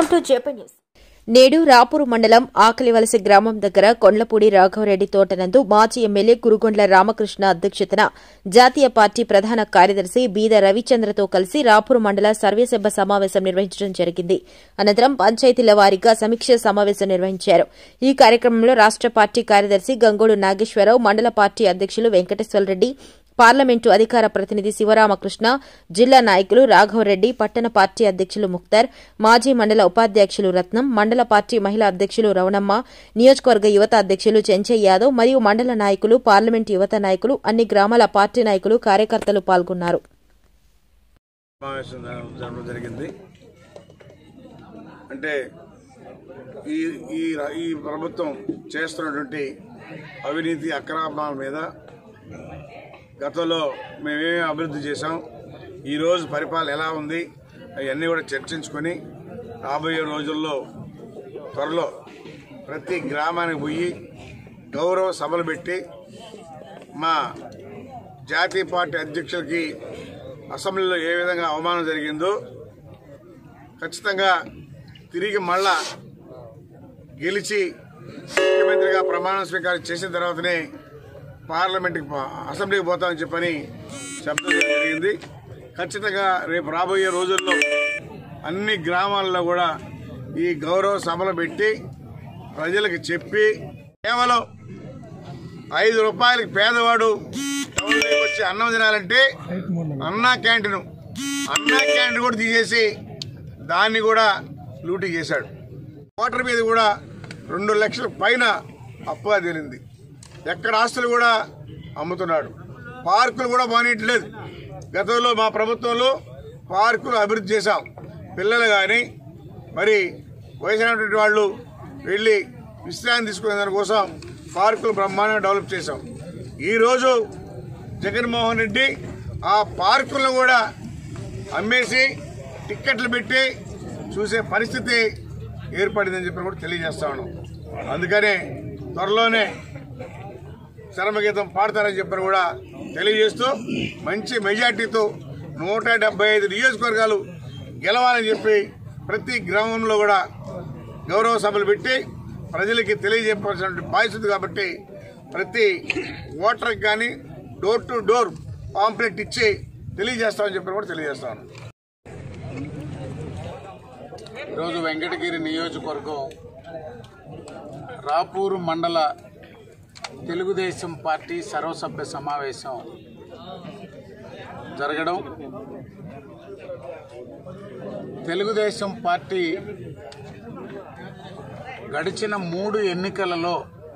Welcome to JP news. నేడు రాపూరు మండలం ఆకలివలస గ్రామం దగ్గర కొండ్లపూడి రాఘవరెడ్డి తోటనందు మాజీ ఎమ్మెల్యే కురుగొండ్ల రామకృష్ణ అధ్యక్షతన జాతీయ పార్టీ ప్రధాన కార్యదర్శి బీద రవిచంద్రతో కలిసి రాపూరు మండల సర్వసభ్య సమావేశం నిర్వహించడం జరిగింది. అనంతరం పంచాయతీల వారీగా సమీక్ష సమావేశం నిర్వహించారు. ఈ కార్యక్రమంలో రాష్ట పార్టీ కార్యదర్శి గంగోడు నాగేశ్వరరావు, మండల పార్టీ అధ్యకులు వెంకటేశ్వరరెడ్డి, పార్లమెంటు అధికార ప్రతినిధి శివరామకృష్ణ, జిల్లా నాయకులు రాఘవరెడ్డి, పట్టణ పార్టీ అధ్యకులు ముక్తార్, మాజీ మండల ఉపాధ్యకులు రత్నం, మండల పార్టీ మహిళా అధ్యకులు రవణమ్మ, నియోజకవర్గ యువత అధ్యకులు చెంచయ్య యాదవ్ మరియు మండల నాయకులు, పార్లమెంటు యువత నాయకులు, అన్ని గ్రామాల పార్టీ నాయకులు, కార్యకర్తలు పాల్గొన్నారు. ఈ ప్రభుత్వం చేస్తున్నటువంటి అవినీతి అక్రమాల మీద గతంలో మేమేమి అభివృద్ధి చేశాం, ఈరోజు పరిపాలన ఎలా ఉంది, అవన్నీ కూడా చర్చించుకొని రాబోయే రోజుల్లో త్వరలో ప్రతి గ్రామానికి పోయి గౌరవ సభలు పెట్టి మా జాతీయ పార్టీ అధ్యక్షులకి అసెంబ్లీలో ఏ విధంగా అవమానం జరిగిందో ఖచ్చితంగా తిరిగి మళ్ళా గెలిచి ముఖ్యమంత్రిగా ప్రమాణ స్వీకారం చేసిన తర్వాతనే పార్లమెంట్కి అసెంబ్లీకి పోతామని చెప్పని చెప్పడం జరిగింది. ఖచ్చితంగా రేపు రాబోయే రోజుల్లో అన్ని గ్రామాల్లో కూడా ఈ గౌరవ సభలు పెట్టి ప్రజలకు చెప్పి కేవలం 5 రూపాయలకి పేదవాడు వచ్చి అన్నం తినాలంటే అన్నా క్యాంటీన్ కూడా తీసేసి దాన్ని కూడా లూటీ చేశాడు. వాటర్ మీద కూడా 2 లక్షల పైన అప్పుగా తేలింది. ఎక్కడ ఆస్తులు కూడా అమ్ముతున్నాడు. పార్కులు కూడా బానిట్లేదు. గతంలో మా ప్రభుత్వంలో పార్కులు అభివృద్ధి చేశాం. పిల్లలు కానీ మరి వయసైనటువంటి వాళ్ళు వెళ్ళి విశ్రాంతి తీసుకునే దానికోసం పార్కులు బ్రహ్మాండంగా డెవలప్ చేశాం. ఈరోజు జగన్మోహన్ రెడ్డి ఆ పార్కులను కూడా అమ్మేసి టిక్కెట్లు పెట్టి చూసే పరిస్థితి ఏర్పడిందని చెప్పి కూడా తెలియజేస్తా ఉన్నాం. అందుకనే త్వరలోనే చరమగీతం పాడతారని చెప్పని కూడా తెలియజేస్తూ మంచి మెజార్టీతో 175 నియోజకవర్గాలు గెలవాలని చెప్పి ప్రతి గ్రామంలో కూడా గౌరవ సభలు పెట్టి ప్రజలకి తెలియజేయవలసిన బాధ్యత కాబట్టి ప్రతి ఓటర్కి కానీ డోర్ టు డోర్ పాంప్లెట్ ఇచ్చి తెలియజేస్తామని చెప్పి కూడా తెలియజేస్తాను. ఈరోజు వెంకటగిరి నియోజకవర్గం రాపూరు మండల తెలుగుదేశం పార్టీ సర్వసభ్య సమావేశం జరగడం, తెలుగుదేశం పార్టీ గడిచిన 3 ఎన్నికలలో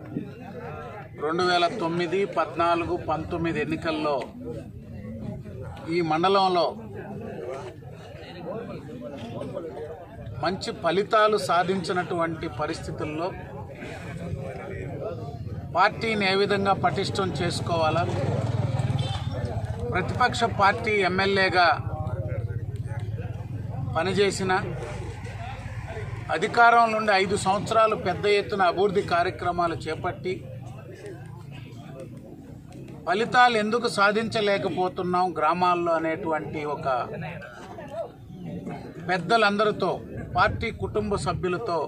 2009, 14, 19 ఎన్నికల్లో ఈ మండలంలో మంచి ఫలితాలు సాధించినటువంటి పరిస్థితుల్లో పార్టీని ఏ విధంగా పటిష్టం చేసుకోవాలా, ప్రతిపక్ష పార్టీ ఎమ్మెల్యేగా పనిచేసిన అధికారం నుండి 5 సంవత్సరాలు పెద్ద ఎత్తున అభివృద్ధి కార్యక్రమాలు చేపట్టి ఫలితాలు ఎందుకు సాధించలేకపోతున్నాం గ్రామాల్లో అనేటువంటి ఒక పెద్దలందరితో, పార్టీ కుటుంబ సభ్యులతో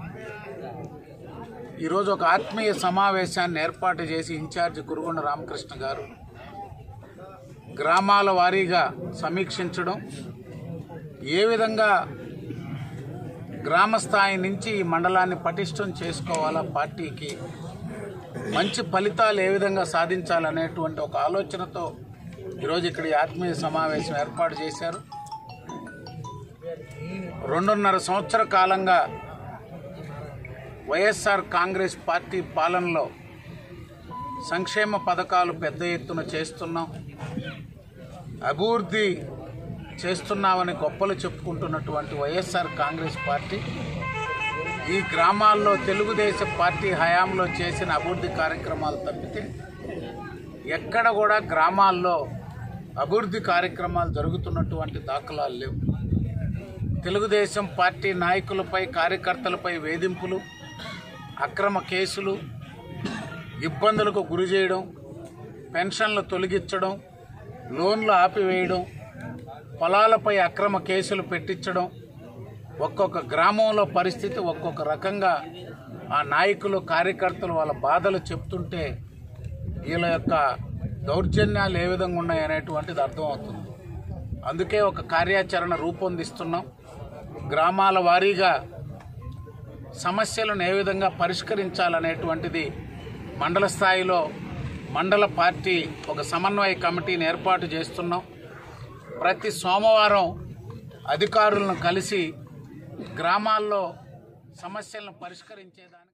ఈరోజు ఒక ఆత్మీయ సమావేశాన్ని ఏర్పాటు చేసి ఇన్ఛార్జి కురుగొండ రామకృష్ణ గారు గ్రామాల వారీగా సమీక్షించడం, ఏ విధంగా గ్రామ స్థాయి నుంచి ఈ మండలాన్ని పటిష్టం చేసుకోవాలా, పార్టీకి మంచి ఫలితాలు ఏ విధంగా సాధించాలనేటువంటి ఒక ఆలోచనతో ఈరోజు ఇక్కడ ఈ ఆత్మీయ సమావేశం ఏర్పాటు చేశారు. 2.5 సంవత్సర కాలంగా వైఎస్ఆర్ కాంగ్రెస్ పార్టీ పాలనలో సంక్షేమ పథకాలు పెద్ద ఎత్తున చేస్తున్నాం, అభివృద్ధి చేస్తున్నామని గొప్పలు చెప్పుకుంటున్నటువంటి వైఎస్ఆర్ కాంగ్రెస్ పార్టీ ఈ గ్రామాల్లో తెలుగుదేశం పార్టీ హయాంలో చేసిన అభివృద్ధి కార్యక్రమాలు తప్పితే ఎక్కడ కూడా గ్రామాల్లో అభివృద్ధి కార్యక్రమాలు జరుగుతున్నటువంటి దాఖలాలు లేవు. తెలుగుదేశం పార్టీ నాయకులపై, కార్యకర్తలపై వేధింపులు, అక్రమ కేసులు, ఇబ్బందులకు గురి చేయడం, పెన్షన్లు తొలగించడం, లోన్లు ఆపివేయడం, పొలాలపై అక్రమ కేసులు పెట్టించడం, ఒక్కొక్క గ్రామంలో పరిస్థితి ఒక్కొక్క రకంగా ఆ నాయకులు కార్యకర్తలు వాళ్ళ బాధలు చెప్తుంటే వీళ్ళ యొక్క దౌర్జన్యాలు ఏ విధంగా ఉన్నాయనేటువంటిది అర్థమవుతుంది. అందుకే ఒక కార్యాచరణ రూపొందిస్తున్నాం. గ్రామాల వారీగా సమస్యలను ఏ విధంగా పరిష్కరించాలనేటువంటిది మండల స్థాయిలో మండల పార్టీ ఒక సమన్వయ కమిటీని ఏర్పాటు చేస్తున్నాం. ప్రతి సోమవారం అధికారులను కలిసి గ్రామాల్లో సమస్యలను పరిష్కరించేదాన్ని